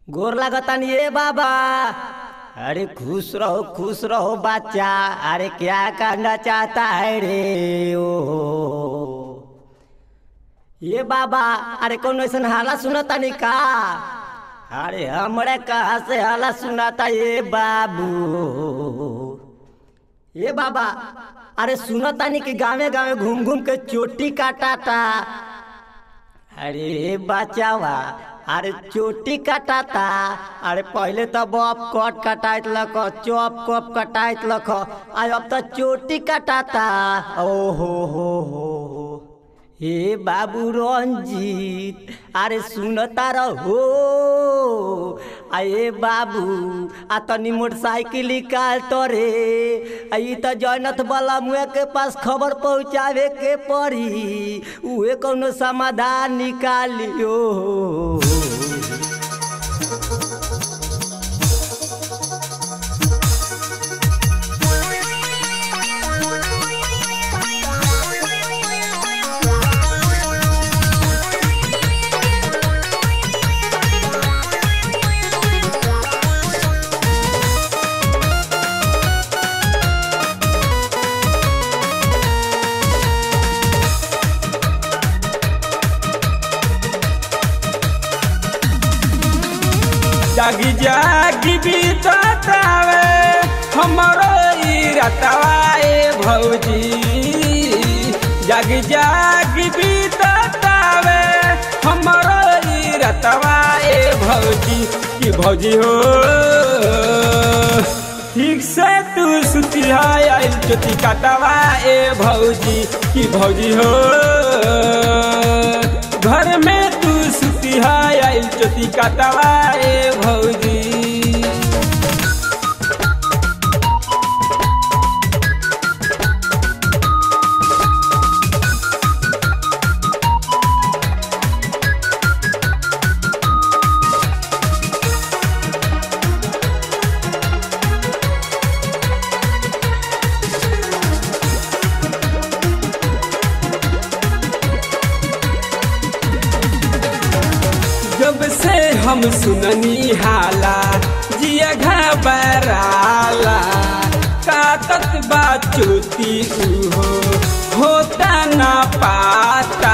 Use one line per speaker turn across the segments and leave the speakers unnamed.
गोर लागतानी ये बाबा। अरे खुश रहो बच्चा। अरे क्या करना चाहता है रे? ओ ये बाबा, अरे कौन ऐसा हाला सुनाता नहीं का? अरे हमरे कहाँ से हाला सुनाता ये बाबू? ये बाबा, अरे सुनाता नहीं कि गावे गावे घूम घूम के चोटी काटाता। अरे बचावा, अरे चोटी कटाता। अरे पहले तो बॉब कट कटाइत लख, चॉप कप कटाइत लख, अब तो चोटी कटाता। ओ हो हे बाबू रंजीत, अरे सुनता रहो। अरे बाबू, आ तनी मोटरसाइकिल निकाल तो रे। आई तो जयनथ वाला मुए के पास खबर पहुँचावे के पड़ी, उहे कौनो समाधान निकालियो।
जागी जागी बीततावे हमरो ई रतवा ए भौजी। जागी जागी बीततावे हमरो ई रतवा ए भौजी। कि भौजी हो ठीक से तू सुतिया आइल चोटी काटवा ए भौजी। कि भौजी हो घर में तू सुतिया आइल चोटी काटवा ए भौजी। जब से हम सुननी हाला जिया घबराला, काटत बा चोटी उहो होता ना पाता।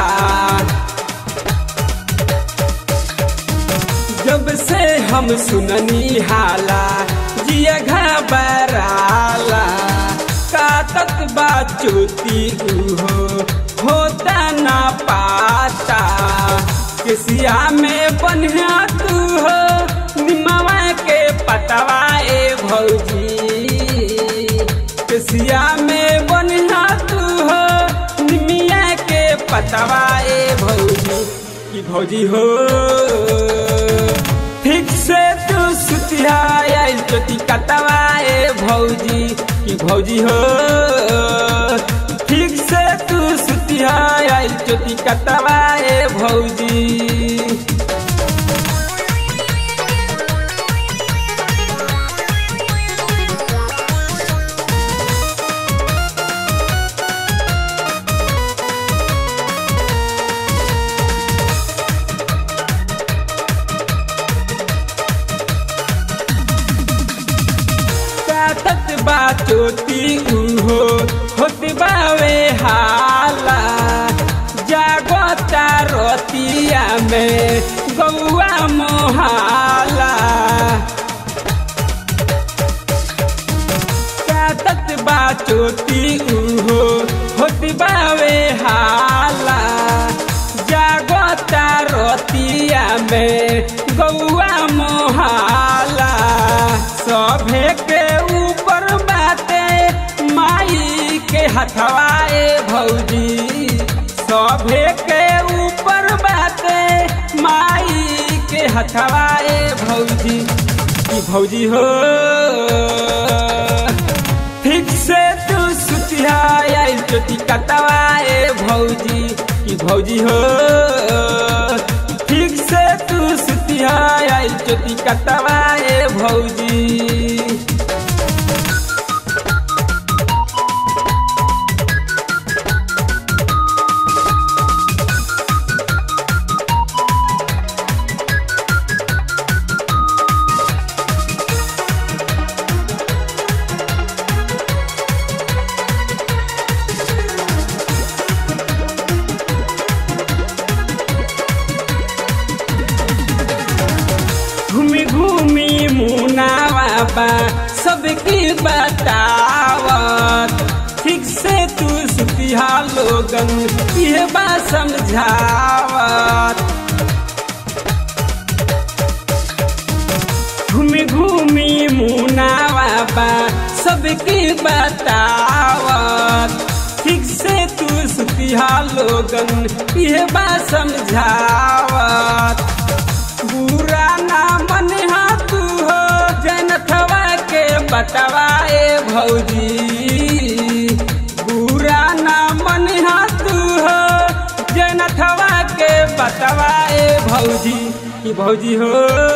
जब से हम सुननी हाला जिया घबराला, काटत बा चोटी उहो होता ना पाता। केसिया में बन्हा तू हो निमवा के पतवा ए भौजी। केसिया में बन्हा तू हो निमिया के पतवा ए भौजी। कि भौजी हो ठीक से तू सुतिया आइल चोटी कटवा ए भौजी। कि भौजी हो ठीक से तू सुतिया आइल चोटी कटवा ए भौजी। काटत बा चोटी उहो होती बावे हाला, जागता रोतिया में गौआ मोहाला। काटत बा चोटी उहो होती बावे हाला, जागता रोतिया में गौआ मोहाला। सभे के ऊपर बाटे माई के हथवा ए भौजी। सभे के ऊपर बाटे माई के हथवा ए भौजी। कि भौजी हो ठीक से तू सुतिया आइल चोटी कटवा ए भौजी। कि भौजी हो ठीक से तू सुतिया आइल चोटी कटवा ए भौजी। बा सबकी बतावत ठीक से तू सुतिहा लोगन ये बा समझावत घूमी घूमी मुनावा बा सबकी बतावत ठीक से तू सुतिहा लोगन ये बा समझावत बुरा ना मनिहा तू हो जनथवा के बतवाए भौजी बुरा ना मनिहा तू हो जनथवा के बतवाए भौजी कि भौजी हो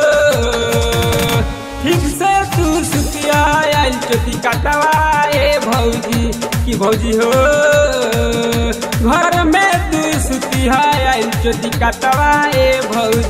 ठीक से तू सुतिया आइल चोटी कटवाए भौजी कि भौजी हो घर में तू सुतिया आइल चोटी कटवाए भौजी।